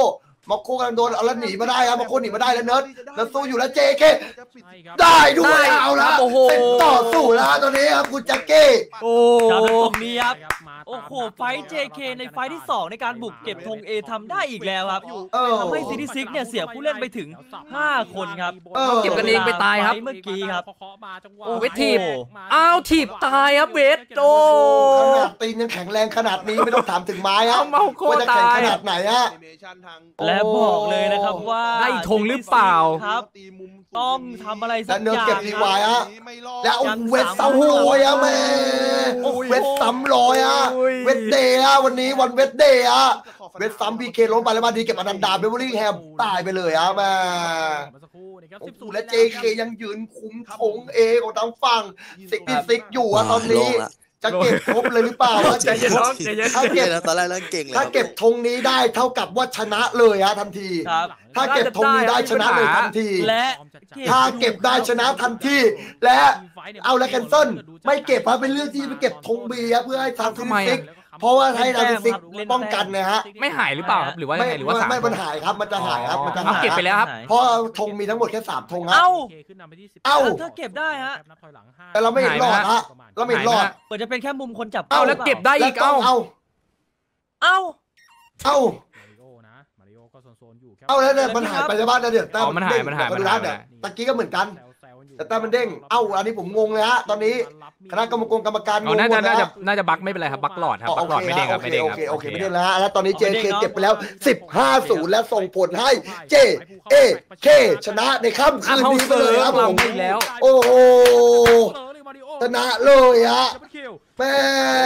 มาโคกำลังโดนเอาแล้วหนีมาได้ครับมาโคหนีมาได้แล้วเนิร์ดแล้วสู้อยู่แล้วเจเคใช่ครับได้ด้วยได้เอาละโอ้โหเป็นต่อสู้แล้วตอนนี้ครับคุณแจ็คเก้โอ้ครับแล้วตรงนี้ครับมาโอ้โหไฟท์ เจ เค ในไฟท์ที่สองในการบุกเก็บธง A ทำได้อีกแล้วครับเออทำให้ซิตี้ซิกเนี่ยเสียผู้เล่นไปถึงห้าคนครับเออเก็บกันเองไปตายครับไฟท์เมื่อกี้ครับโอ้เวททีบอ้าวถีบตายครับเวทโอ้ขนาดตีนยังแข็งแรงขนาดนี้ไม่ต้องถามถึงไม้ฮะเอาเมาโคว่าจะแข็งตายขนาดไหนฮะและบอกเลยนะครับว่าได้ธงหรือเปล่าครับ ต้องทำอะไรสัและกเนิร์อดย่างเก็บรีไวล์ฮะรอดแล้วเวทซ้ำลอยอะแม่เวทซ้ำลอยอะโอ้ยเวทเดย์อะวันนี้วันเวทเดย์อะเวทซ้ำพีเคล้มไปแล้วมาดีเก็บอนันดาเบเวอรี่แฮมตายไปเลยอะแม่โอ้โหและเจเคยังยืนคุมธงเอของทางฝั่งซิกตี้ซิกอยู่อะตอนนี้โล่งละจะเก็บครบเลยหรือเปล่าใจเย็นน้องใจเย็นถ้าเก่เก็งบนะตอนแรกเล่นเก่งเลยถ้าเก็บธงนี้ได้เท่ากับว่าชนะเลยฮะทันทีครับถ้าเก็บธงนี้ได้ชนะเลยทันทีและถ้าเก็บได้ชนะทันที และเอาและแคนเซิลไม่เก็บเพราะเป็นเรื่องที่ไปเก็บธงบีเพื่อให้ทางฟิทำไมซิกอะเพราะว่าให้ทางฟิซิกป้องกันนะฮะไม่หายหรือเปล่าครับหรือว่ายัไม่งไงหรือว่าสามไม่มันหายครับมันจะหายครับมันจะเอาหายเก็บไปแล้วครับเพราะธงมีทั้งหมดแค่สามธงฮะเอ้าเอ้าถ้าเก็บได้ฮะแต่เราไม่เห็นรอดฮะเราไม่เห็นรอดเปิดจะเป็นแค่มุมคนจับเอาแล้วเก็บได้แล้วอีกต้อเอ้างเอาเอ้าเอามาริโอนะมาริโอก็โซนๆอยู่ครับเอาแล้วเนี่ยมันหายไปจากบ้านนะเดี๋ยวแต้อ๋อมันหายเด้งมันหายเดี๋วมันดูหายนะเดี๋ยวมันหายตะกี้ก็เหมือนกันแซวๆอยู่แต่แต่มันเด้งเอ้าอันนี้ผมงงเลยฮะตอนนี้ คณะกรรมการกรรมการงเอางน่าหมจะดแล้น่าว จะน่าจะบั๊กไม่เป็นไรครับบั๊กหลอดครับอ๋อบั๊กหลอดไม่เด้งครับโอไม่เคเด้งโอครับเคโอเคโอเคไม่เด้งแล้วฮะแล้วตอนนี้เอาเจไม่เคเด้งเนอะเก็บไปแล้วสิบห้าศูนย์และส่งผลให้ เจ เอ เค ชนะในค่ำคืนนี้ไปเลยครับผมลำไปแล้วโอ้โหชนะเลยฮะแม่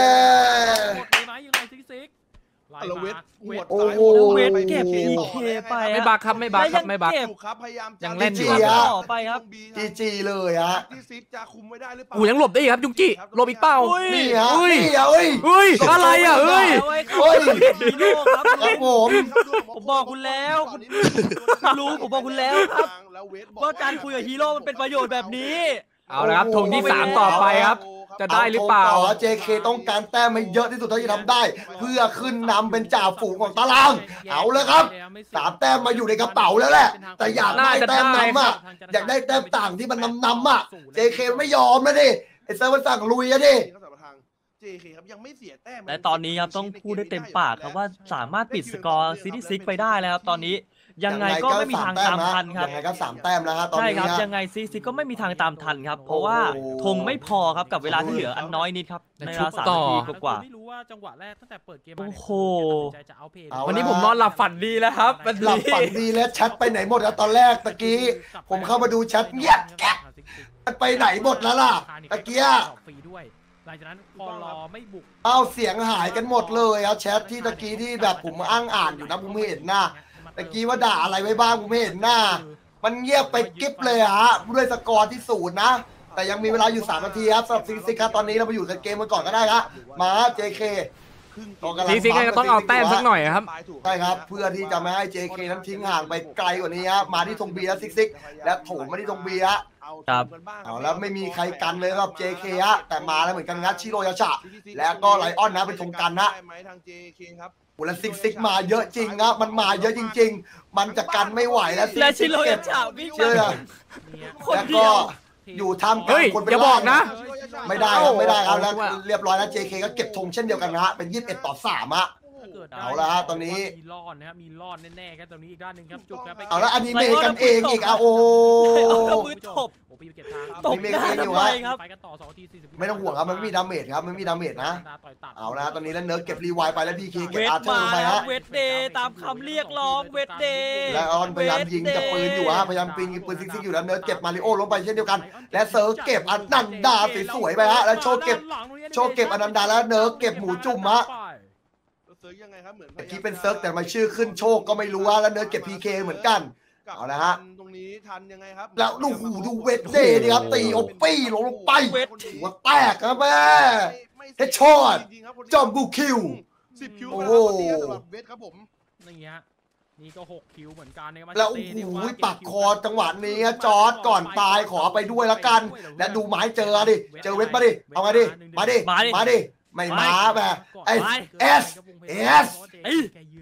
เราเวทหวดโอ้โหเวทเก็บ พี เค ไปไม่อะบั๊กครับไม่บั๊กครับไม่บั๊กแล้วยังเก็บถูกครับพยายามยังเล่นอยู่จีฮะต่อไปครับจีจีเลยฮะที่ซิปจะคุมไว้ได้หรือเปล่าอูยังหลบได้อีกครับยุงกี้หลบอีกเป้าอุ้ยนี่ฮะเฮ้ยนี่ฮะเอ้ยเฮ้ยอะไรอ่ะเฮ้ยเอาไว้เฮ้ยฮีโร่ครับครับผมผมบอกคุณแล้วคุณรู้ผมบอกคุณแล้วครับ ว่าการคุยกับฮีโร่มันเป็นประโยชน์แบบนี้เอาละครับธงที่สามต่อไปครับ จะได้หรือเปล่าต่อ เจ เค ต้องการแต้มให้เยอะที่สุดเท่าที่ทำได้ เพื่อขึ้นนำเป็นจ่าฝูงของตาราง เอาเลยครับสามแต้มมาอยู่ในกระเป๋าแล้วแหละ แต่อยากได้แต้มนำอ่ะอยากได้แต้มต่างที่มันนำนำอ่ะ เจ เค ไม่ยอมนะดิไอ้เซิร์ฟมันสั่งลุยอะดิเจเคครับยังไม่เสียแต้มและตอนนี้ครับต้องพูดได้เต็มปากครับว่าสามารถปิดสกอร์ซิตี้ซิกไปได้แล้วครับตอนนี้ยังไงก็ไม่มีทางตามทันครับยังไงก็สามแต้มแล้วฮะตอนใช่นี้ครับฮะยังไงซิตี้ซิกก็ไม่มีทางตามทันครับ เพราะว่าโอ้โหธงไม่พอครับกับเวลาที่เหลืออันน้อยนิดครับในเวลาสามต่อนาทีกว่าไม่รู้ว่าจังหวะแรกตั้งแต่เปิดเกมมาโอ้เนี่ยโหตัดสินใจจะเอาเพลย์เอาวันนี้ผมนอนหลับฝันดีแล้วครับวันหลับนี้ฝันดีแล้วแชทไปไหนหมดแล้วตอนแรกตะกี้ ผมเข้ามาดูแชทเงียบแก๊ก มันไปไหนหมดแล้วล่ะตะเกียฟรีด้วยหลังจากนั้นพอรอไม่บุกเอาเสียงหายกันหมดเลยเอาแชทที่ตะกี้ที่แบบผมอ้างอ่านอยู่นะผมไม่เห็นหน้าตะกี้ว่าด่าอะไรไว้บ้างผมไม่เห็นหน้า มันเงียบไปกิ๊บเลยฮะด้วยสกอร์ที่ศูนย์นะ แต่ยังมีเวลาอยู่สามนาทีครับสำหรับซิกซิกครับตอนนี้เราไปอยู่ในเกมกันก่อนก็ได้ครับมา เจ เคซีซิกก็ต้องเอาแต้มสักหน่อยครับใช่ครับเพื่อที่จะไม่ให้ เจ เค นั้นทิ้งห่างไปไกลกว่านี้ฮะมาที่ธงบีแล้วซิกซิกและโถมมาที่ธงบีฮะครับเอาแล้วไม่มีใครกันเลยครับ เจ เค ฮะแต่มาแล้วเหมือนกันงัดชิโรยาชะแล้วก็ไลออนนะเป็นธงกันนะได้ไหมทาง เจ เค ครับโอ้แล้วซิกซิกมาเยอะจริงครับมันมาเยอะจริง ๆ มันจะกันไม่ไหวแล้วและชิซิกโรเก็ยาบชาวิ่งเชื่อคนแล้วเดีก็ยวอยู่ท่ามกลาเฮ้งยคนเป็อย่าบอกนะไม่ได้ครับไม่ได้ครับแล้วเอาว่าเรียบร้อยแล้ว เจ เค ก็เก็บธงเช่นเดียวกันนะฮะเป็นยี่สิบเอ็ดต่อสามฮะถ้าเกิดได้เอาละฮะตอนนี้มีรอดนะครับมีรอดแน่ๆครับตรงนี้อีกด้านหนึ่งครับจุกครับไปเอาแล้วอนิเมะกันเองอีกอ่ะโอ้เอาแล้วมือตบโอ้พี่ไปเก็บทางตบหน้าทำไมครับไปกันต่อสองนาทีสี่สิบไม่ต้องห่วงครับมันไม่มีดาเมจครับมันไม่มีดาเมจนะต่อยตัดเอาละฮะตอนนี้แล้วเนิร์ดเก็บรีไวล์ไปแล้วพีเคเก็เวบทอาร์เธอมาร์ลงไปครัฮะบเวทเดย์ตามคำเรียกร้องเวทเดย์และออนพยายามยิงกับปืนอยู่ฮะพยายามปีนยิงปืนซิกซิกอยู่แล้วเนิร์ดเก็บมาริโอลงไปเช่นเดียวกัน และเซิร์ฟเก็บอนันดาสวยๆไปฮะแล้วโชว์เก็บโชว์เก็บอนันดาแล้วเนิร์ดเก็บหมูจุ่มฮะเซิร์ฟยังไงครับเหมือนเมื่อกี้เป็นเซิร์ฟแต่มาชื่อขึ้นโชคก็ไม่รู้ว่าแล้วเนิร์ดเก็บพีเคเหมือนกัน เอาละฮะตรงนี้ทันยังไงครับแล้วดูหูดูเวทเดย์นี่ครับตีโอปี้ลงลงไปหัวแตกครับแม่เฮดช็อตจอมบูคิวสิบคิวโอ้มาโหแล้วสำหรับเวทครับผมนี่ฮะนี่ก็หกคิวเหมือนกันนะครับแล้วโอ้โหปักคอจังหวะนี้จอร์ดก่อนตายขอไปด้วยละกัน และดูไม้เจอดิเจอเวทมาดิเอาไงดิมาดิมาดิไม่มาแม่ไอเอสเอสเอ้ย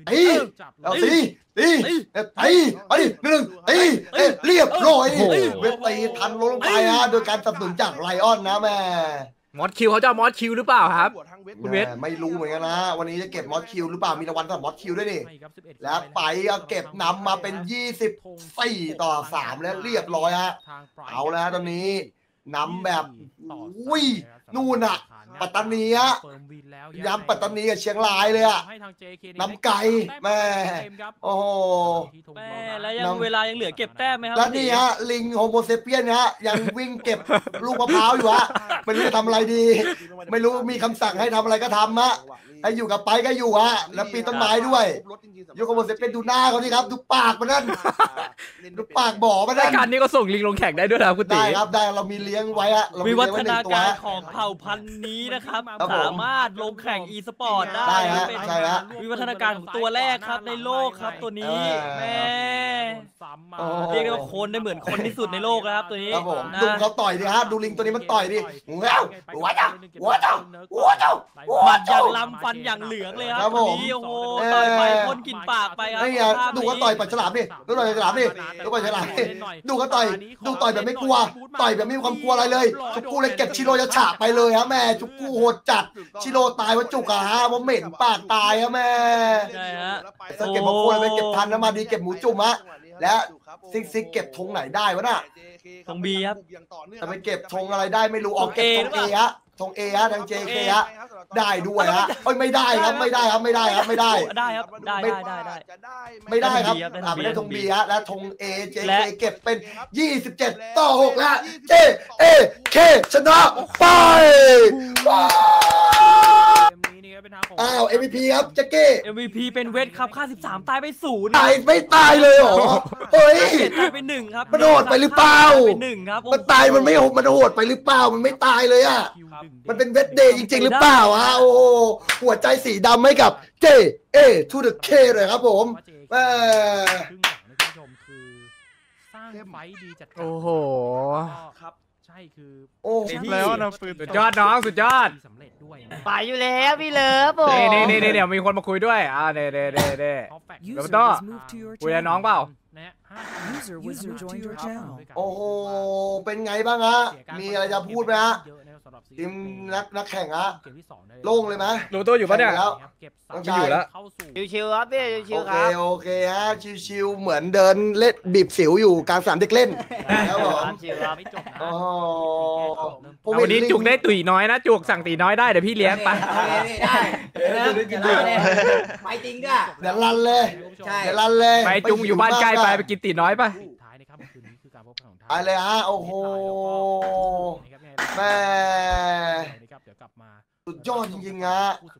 ตี เอาตีตีตีเอาดิหนึ่งตีเอ้ยเรียบร้อยเวทตีทันลงไปฮะโดยการสนับสนุนจากไลออนนะแม่มอสคิวเขาจะเอามอสคิวหรือเปล่าครับ คุณเวทไม่รู้เหมือนกันนะ วันนี้จะเก็บมอสคิวหรือเปล่ามีรางวัลสำหรับมอสคิวด้วยนี่แล้วไปก็เก็บนำมาเป็นยี่สิบสี่ต่อสามแล้วเรียบร้อยฮะเอาแล้วตอนนี้นำแบบอุ้ยนู่นอะปัตตานีฮะยำปัตตานีกับเชียงรายเลยอะน้ำไก่แม่โอ้โหแม่แล้วยังเวลายังเหลือเก็บแต้มไหมครัแล้วนี่ฮะลิงโฮโมเซเปียนฮะยังวิ่งเก็บลูกมะพร้าวอยู่ฮะไม่รู้จะทำอะไรดี ไม่รู้มีคำสั่งให้ทำอะไรก็ทำฮะให้อยู่กับไปก็อยู่ฮะแล้วปีนต้นไม้ด้วยโยโกโมเซเปียนดูหน้าเขาดิครับดูปากมันนั่นดูปากบ่อมันรานั่ยนการนี้ก็ส่งลิงลงแข่งได้ด้วยนะคุณตีได้ครับได้เรามีเลี้ยงไว้อะเรามีวิเลี้วัยงฒไว้หนึ่นางตัวการฮะของเผ่าพันธุ์นี้นะครับครับผมสามารถลงแข่ง e สปอร์ตได้ได้ฮะเป็นใช่ฮะวิวัฒนาการของตัวแรกครับในโลกครับตัวนี้เออแม่โอ้เรียกได้ว่าโคนได้เหมือนคนที่สุดในโลกแล้วครับตัวนี้ครับผมนะดูเขาต่อยดิฮะดูลิงตัวนี้มันต่อยดิหัวเอ้าหัวเจ้าหัวเจ้าหัวเจ้าหัวหมัดอเจ้าย่างลำฟันอย่างเหลืองเลยคครัรับบ ตัวผมนี้โอ้โหเออต่อยไปพ่นกินปากไปครับนี่ไงดูเขาต่อยปากฉลามดิดูต่อยปากฉลามดิดูปากฉลามดิดูเขาต่อยดูต่อยแบบไม่กลัวต่อยแบบไม่มีความกลัวอะไรเลยจุกกูเลยเก็บชิโร่จะฉะไปเลยฮะแม่จุกกูโหดจัดชิโร่ตายเพราะจุกอะฮะเพราะเหม็นปากตายฮะแม่ใช่ฮะถ้าเก็บมาควรไปเก็บทันนะมาดีเก็บหมูจุ่มฮะและซิกซิกเก็บธงไหนได้วะน่ะธง B ครับจะไปเก็บธงอะไรได้ไม่รู้ออกเก็บธงเอฮะธงเอฮะทาง เจ เค ฮะได้ด้วยฮะเอ้ยไม่ได้ครับไม่ได้ครับไม่ได้ครับไม่ได้ได้ครับได้ได้ได้ได้ไม่ได้ครับได้ธง B อ่าไม่ได้ธง B B ฮะและธง A เจและเค เก็บเป็นยี่สิบเจ็ดต่อหกแล้ว J A K ชนะไปว้าวอ้าว เอ็ม วี พี ครับแจ็คเก้เอ็ม วี พี เป็นเวทครับค่าสิบสามตายไปศูนย์ตายไม่ตายเลยเหรอเฮ้ยเจ็ดตายไปหนึ่งครับมันโหดไปหรือเปล่าไปหนึ่งครับมันตายมันไม่โหดมันโหดไปหรือเปล่ามันไม่ตายเลยอ่ะมันเป็นเวทเดย์จริงๆหรือเปล่าฮะโอ้โหหัวใจสีดำให้กับ J A to the K เลยครับผมแม่สร้างไฟดีจัดโอ้โหครับใช่คือโอ้แล้วนะปืนสุดยอดน้องสุดยอดสำเร็จด้วยนะไปอยู่แล้วพี่เลิฟโอ้นี่นี่นี่เดี๋ยวมีคนมาคุยด้วยอ่าเด้เด้เด้เด้ Perfect แล้วก็คุยกับน้องเปล่านะฮะ User was joined your channel โอ้โหเป็นไงบ้างฮะมีอะไรจะพูดไหมฮะทีมนักนักแข่งฮะโล่งเลยไหมรู้ตัวอยู่ปะเนี่ยแล้วต้องอยู่แล้วชิวๆครับพี่ชิโอวๆเคครับโอเคฮะชิวๆเหมือนเดินเล่นบีบสิวอยู่กลางสนามเด็กเล่นครับผมชิวครับไม่จบนะโอ้โหเอาวันนี้จุกได้ตุ๋ยน้อยนะจุกสั่งตีน้อยได้เดี๋ยวพี่เลี้ยงไปได้ไปจริงด้วยเดี๋ยวรันเลยใช่เดี๋ยวรันเลยไปจุงอยู่บ้านใกล้ไปไปกินตีน้อยไปสุดท้ายนะครับคืนนี้คือการพบกันของไปเลยฮะโอ้โห แม่เดี๋ยวกลับมาสุดยอดจริงๆฮะคู่